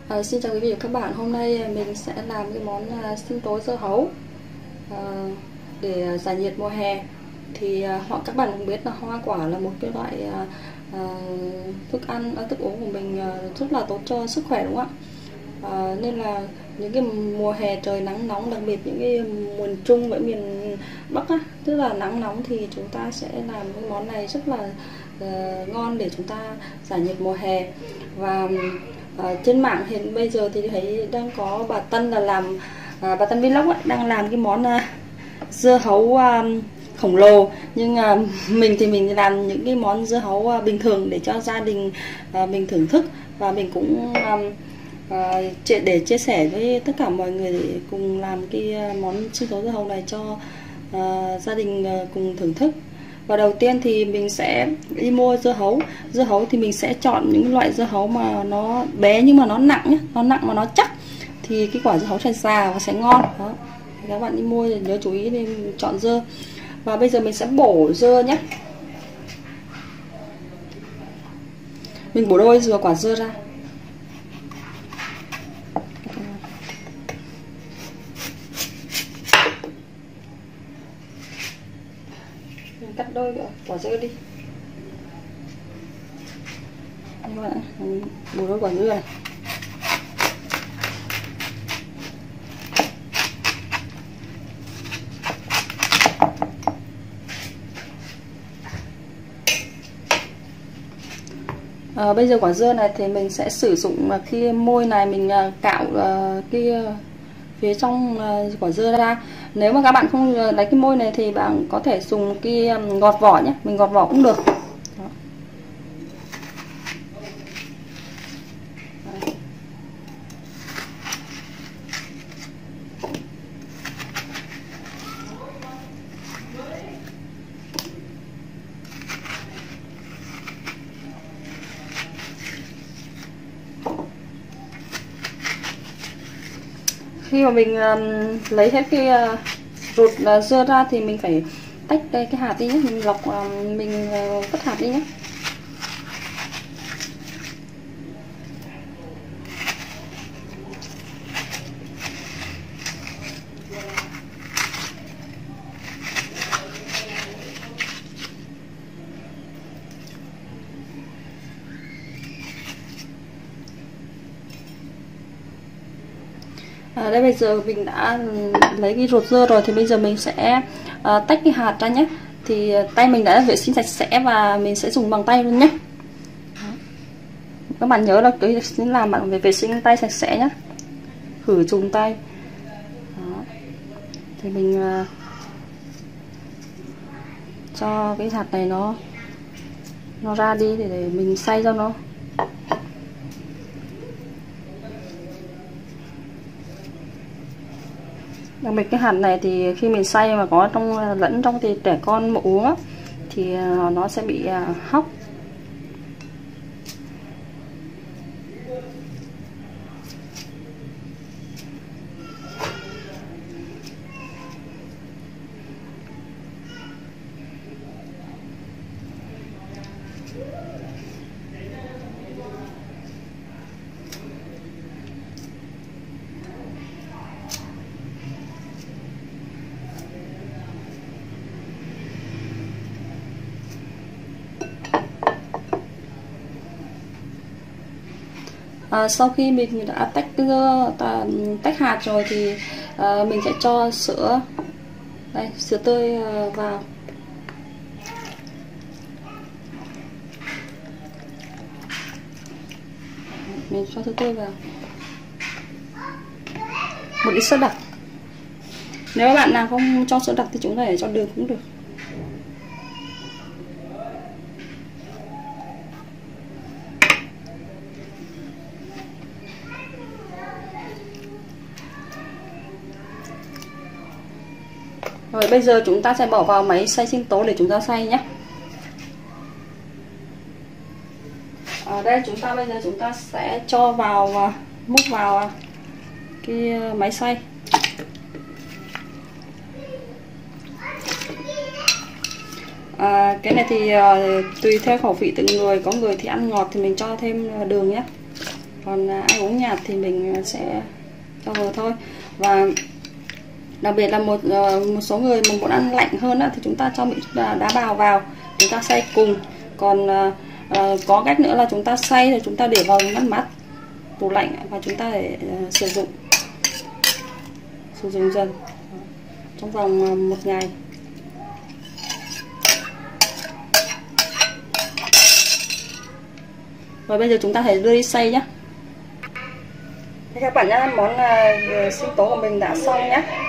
Xin chào quý vị và các bạn. Hôm nay mình sẽ làm cái món sinh tố dưa hấu để giải nhiệt mùa hè. Thì các bạn cũng biết là hoa quả là một cái loại thức uống của mình rất là tốt cho sức khỏe, đúng không ạ? Nên là những cái mùa hè trời nắng nóng, đặc biệt những cái miền Trung với miền Bắc á, tức là nắng nóng, thì chúng ta sẽ làm cái món này rất là ngon để chúng ta giải nhiệt mùa hè. Và trên mạng hiện bây giờ thì thấy đang có bà Tân là làm bà Tân Vlog ấy, đang làm cái món dưa hấu khổng lồ. Nhưng mình thì mình làm những cái món dưa hấu bình thường để cho gia đình mình thưởng thức, và mình cũng để chia sẻ với tất cả mọi người để cùng làm cái món sinh tố dưa hấu này cho gia đình cùng thưởng thức. Và đầu tiên thì mình sẽ đi mua dưa hấu. Dưa hấu thì mình sẽ chọn những loại dưa hấu mà nó bé nhưng mà nó nặng nhé, nó nặng mà nó chắc, thì cái quả dưa hấu sẽ già và sẽ ngon. Đó, thì các bạn đi mua thì nhớ chú ý để chọn dưa. Và bây giờ mình sẽ bổ dưa nhé. Mình bổ đôi quả dưa ra. Mình cắt đôi quả dưa đi. Như vậy, bổ đôi quả dưa này. Bây giờ quả dưa này thì mình sẽ sử dụng cái môi này, mình cạo cái phía trong quả dưa ra. Nếu mà các bạn không lấy cái môi này thì bạn có thể dùng cái gọt vỏ nhé, mình gọt vỏ cũng được. Đó. Khi mà mình lấy hết cái ruột dưa ra thì mình phải tách cái hạt đi nhé, mình lọc mình cắt hạt đi nhé. Đây bây giờ mình đã lấy cái ruột dưa rồi, thì bây giờ mình sẽ tách cái hạt ra nhé. Thì tay mình đã vệ sinh sạch sẽ và mình sẽ dùng bằng tay luôn nhé. Các bạn nhớ là cái làm bạn phải vệ sinh tay sạch sẽ nhé, khử trùng tay. Đó. Thì mình cho cái hạt này nó ra đi để mình xay cho nó. Đặc biệt cái hạt này thì khi mình xay mà có lẫn trong thì trẻ con mà uống á, thì nó sẽ bị hóc. Sau khi mình đã tách hạt rồi thì mình sẽ cho sữa đây, sữa tươi vào. Mình cho sữa tươi vào, một ít sữa đặc. Nếu các bạn nào không cho sữa đặc thì chúng ta để cho đường cũng được. Rồi bây giờ chúng ta sẽ bỏ vào máy xay sinh tố để chúng ta xay nhé. Ở đây bây giờ chúng ta sẽ cho vào, múc vào cái máy xay. Cái này thì tùy theo khẩu vị từng người, có người thì ăn ngọt thì mình cho thêm đường nhé. Còn ăn uống nhạt thì mình sẽ cho vừa thôi. Và đặc biệt là một số người mà muốn ăn lạnh hơn thì chúng ta cho đá bào vào, chúng ta xay cùng. Còn có cách nữa là chúng ta xay rồi chúng ta để vào ngăn mát tủ lạnh và chúng ta để sử dụng dần trong vòng 1 ngày. Và bây giờ chúng ta hãy đưa đi xay nhé. Các bạn nhé, món sinh tố của mình đã xong nhé.